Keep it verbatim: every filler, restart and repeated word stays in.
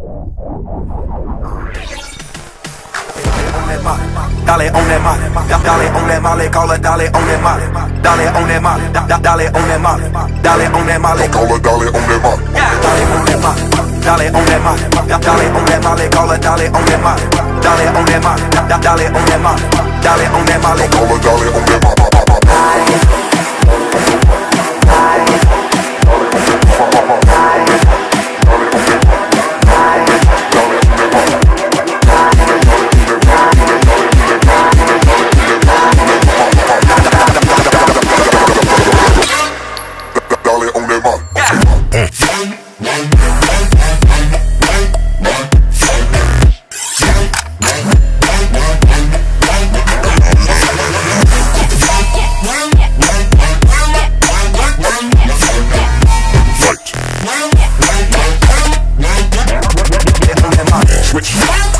Dale on that molly, dale on that molly, call her dale on that molly, dale on that molly, dale on that molly, dale on that molly, call her dale on that molly, dale on that molly, dale on that molly, dale on that molly, call her dale on that molly, dale on that molly, dale on that molly, dale on that molly, call her dale on that molly. Switch.